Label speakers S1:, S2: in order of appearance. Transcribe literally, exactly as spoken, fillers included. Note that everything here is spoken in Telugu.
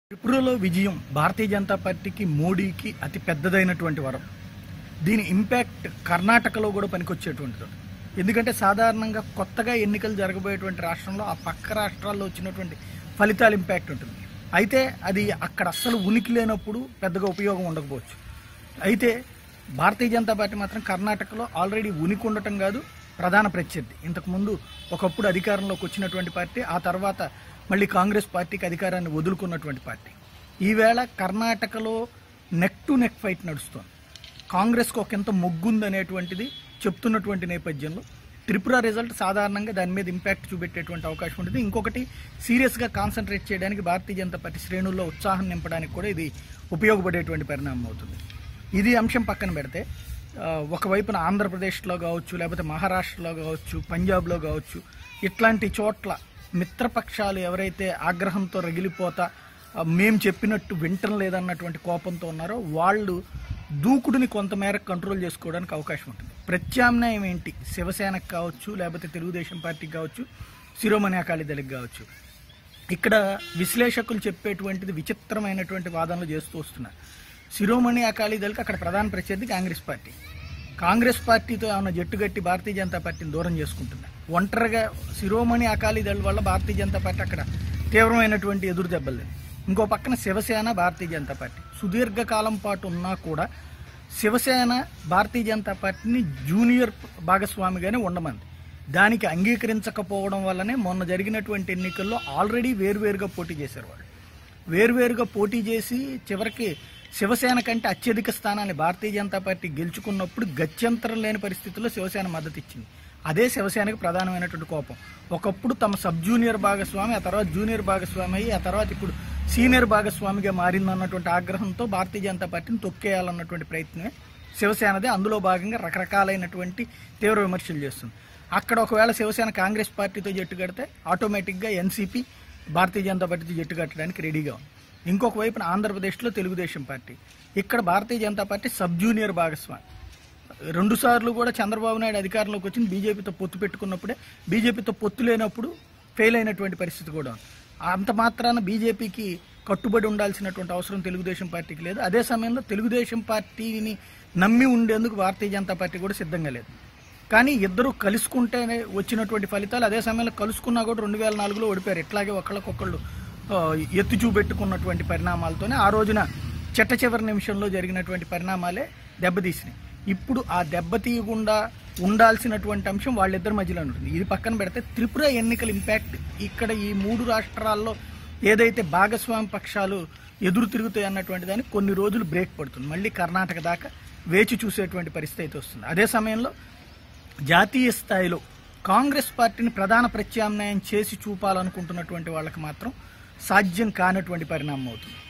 S1: త్రిపురలో విజయం భారతీయ జనతా పార్టీకి మోడీకి అతి పెద్దదైనటువంటి వరం. దీని ఇంపాక్ట్ కర్ణాటకలో కూడా పనికొచ్చేటువంటిది. ఎందుకంటే సాధారణంగా కొత్తగా ఎన్నికలు జరగబోయేటువంటి రాష్ట్రంలో ఆ పక్క రాష్ట్రాల్లో వచ్చినటువంటి ఫలితాల ఇంపాక్ట్ ఉంటుంది. అయితే అది అక్కడ అస్సలు ఉనికి లేనప్పుడు పెద్దగా ఉపయోగం ఉండకపోవచ్చు. అయితే భారతీయ జనతా పార్టీ మాత్రం కర్ణాటకలో ఆల్రెడీ ఉనికి ఉండటం కాదు, ప్రధాన ప్రత్యర్థి. ఇంతకుముందు ఒకప్పుడు అధికారంలోకి వచ్చినటువంటి పార్టీ, ఆ తర్వాత మళ్ళీ కాంగ్రెస్ పార్టీకి అధికారాన్ని వదులుకున్నటువంటి పార్టీ. ఈవేళ కర్ణాటకలో నెక్ టు నెక్ ఫైట్ నడుస్తోంది. కాంగ్రెస్కు ఒక ఎంత మొగ్గుందనేటువంటిది చెప్తున్నటువంటి నేపథ్యంలో త్రిపుర రిజల్ట్ సాధారణంగా దాని మీద ఇంపాక్ట్ చూపెట్టేటువంటి అవకాశం ఉంటుంది. ఇంకొకటి, సీరియస్గా కాన్సన్ట్రేట్ చేయడానికి భారతీయ జనతా పార్టీ శ్రేణుల్లో ఉత్సాహం నింపడానికి కూడా ఇది ఉపయోగపడేటువంటి పరిణామం అవుతుంది. ఇది అంశం పక్కన పెడితే, ఒకవైపున ఆంధ్రప్రదేశ్లో కావచ్చు, లేకపోతే మహారాష్ట్రలో కావచ్చు, పంజాబ్లో కావచ్చు, ఇట్లాంటి చోట్ల మిత్రపక్షాలు ఎవరైతే ఆగ్రహంతో రగిలిపోతా మేం చెప్పినట్టు వింటం లేదన్నటువంటి కోపంతో ఉన్నారో వాళ్ళు దూకుడుని కొంతమేర కంట్రోల్ చేసుకోవడానికి అవకాశం ఉంటుంది. ప్రత్యామ్నాయం ఏంటి? శివసేనకు కావచ్చు, లేకపోతే తెలుగుదేశం పార్టీకి కావచ్చు, శిరోమణి అకాలీదళకి కావచ్చు. ఇక్కడ విశ్లేషకులు చెప్పేటువంటిది విచిత్రమైనటువంటి వాదనలు చేస్తూ వస్తున్నారు. శిరోమణి అకాలీదళకి అక్కడ ప్రధాన ప్రత్యర్థి కాంగ్రెస్ పార్టీ. కాంగ్రెస్ పార్టీతో ఏమైనా జట్టుగట్టి భారతీయ జనతా పార్టీని దూరం చేసుకుంటున్నారు. ఒంటరిగా శిరోమణి అకాలీదళ వల్ల భారతీయ జనతా పార్టీ అక్కడ తీవ్రమైనటువంటి ఎదురు దెబ్బలు. ఇంకో పక్కన శివసేన, భారతీయ జనతా పార్టీ సుదీర్ఘకాలం పాటు ఉన్నా కూడా శివసేన భారతీయ జనతా పార్టీని జూనియర్ భాగస్వామిగానే ఉండమంది. దానికి అంగీకరించకపోవడం వల్లనే మొన్న జరిగినటువంటి ఎన్నికల్లో ఆల్రెడీ వేరువేరుగా పోటీ చేశారు. వాళ్ళు వేరువేరుగా పోటీ చేసి చివరికి శివసేన కంటే అత్యధిక స్థానాన్ని భారతీయ జనతా పార్టీ గెలుచుకున్నప్పుడు గత్యంతరం లేని పరిస్థితుల్లో శివసేన మద్దతు ఇచ్చింది. అదే శివసేనకు ప్రధానమైనటువంటి కోపం. ఒకప్పుడు తమ సబ్ జూనియర్ భాగస్వామి, ఆ తర్వాత జూనియర్ భాగస్వామి అయ్యి, ఆ తర్వాత ఇప్పుడు సీనియర్ భాగస్వామిగా మారిందన్నటువంటి ఆగ్రహంతో భారతీయ జనతా పార్టీని తొక్కేయాలన్నటువంటి ప్రయత్నమే శివసేనదే. అందులో భాగంగా రకరకాలైనటువంటి తీవ్ర విమర్శలు చేస్తుంది. అక్కడ ఒకవేళ శివసేన కాంగ్రెస్ పార్టీతో జట్టు కడితే ఆటోమేటిక్గా ఎన్సీపీ భారతీయ జనతా పార్టీతో జట్టు కట్టడానికి రెడీగా ఉంది. ఇంకొక వైపున ఆంధ్రప్రదేశ్లో తెలుగుదేశం పార్టీ, ఇక్కడ Bharatiya Janata party sub junior భాగస్వామి. రెండు సార్లు కూడా చంద్రబాబు నాయుడు అధికారంలోకి వచ్చింది బీజేపీతో పొత్తు పెట్టుకున్నప్పుడే, బీజేపీతో పొత్తు లేనప్పుడు ఫెయిల్ అయినటువంటి పరిస్థితి కూడా ఉంది. అంత మాత్రాన బీజేపీకి కట్టుబడి ఉండాల్సినటువంటి అవసరం తెలుగుదేశం పార్టీకి లేదు. అదే సమయంలో తెలుగుదేశం పార్టీని నమ్మి ఉండేందుకు భారతీయ జనతా పార్టీ కూడా సిద్ధంగా లేదు. కానీ ఇద్దరు కలుసుకుంటేనే వచ్చినటువంటి ఫలితాలు. అదే సమయంలో కలుసుకున్నా కూడా రెండు వేల నాలుగులో ఓడిపోయారు. ఇట్లాగే ఒకళ్ళకొకళ్ళు ఎత్తి చూపెట్టుకున్నటువంటి పరిణామాలతోనే ఆ రోజున చెట్ట చివరి నిమిషంలో జరిగినటువంటి పరిణామాలే దెబ్బతీసినాయి. ఇప్పుడు ఆ దెబ్బతీయకుండా ఉండాల్సినటువంటి అంశం వాళ్ళిద్దరి మధ్యలో ఉంటుంది. ఇది పక్కన పెడితే త్రిపుర ఎన్నికల ఇంపాక్ట్ ఇక్కడ ఈ మూడు రాష్ట్రాల్లో ఏదైతే భాగస్వామి పక్షాలు ఎదురు తిరుగుతాయి అన్నటువంటి దానికి కొన్ని రోజులు బ్రేక్ పడుతుంది. మళ్ళీ కర్ణాటక దాకా వేచి చూసేటువంటి పరిస్థితి అయితే వస్తుంది. అదే సమయంలో జాతీయ స్థాయిలో కాంగ్రెస్ పార్టీని ప్రధాన ప్రత్యామ్నాయం చేసి చూపాలనుకుంటున్నటువంటి వాళ్ళకి మాత్రం సాధ్యం కానటువంటి పరిణామం అవుతుంది.